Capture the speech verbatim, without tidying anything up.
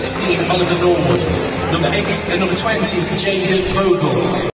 sixteen, Oliver Norwood. Number eight, and number twenty is Jaden Bogle.